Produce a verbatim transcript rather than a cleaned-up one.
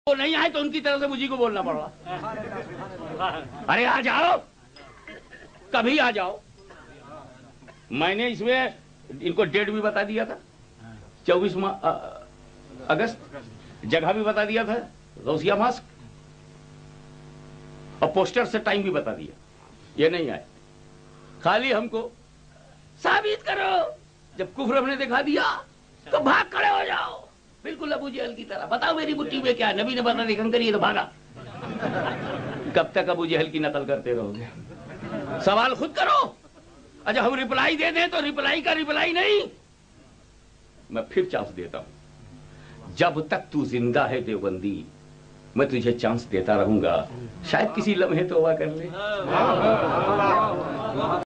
वो नहीं आए तो उनकी तरफ से मुझी को बोलना पड़ रहा। अरे आ जाओ, कभी आ जाओ। मैंने इसमें इनको डेट भी बता दिया था, चौबीस अगस्त, जगह भी बता दिया था, गौसिया मास्क, और पोस्टर से टाइम भी बता दिया। ये नहीं आए, खाली हमको साबित करो। जब कुफ्र हमने दिखा दिया तो भाग खड़े हो जाओ, बिल्कुल अबू जहल की तरह। बताओ मेरी मुट्ठी में क्या है, नबी ने बता दी कंकरी तो भागा। कब तक अबू जहल की नकल करते रहोगे? सवाल खुद करो। अच्छा हम रिप्लाई दे दें तो रिप्लाई का रिप्लाई नहीं। मैं फिर चांस देता हूं, जब तक तू जिंदा है देवबंदी, मैं तुझे चांस देता रहूंगा। शायद किसी लम्हे तौबा कर ले।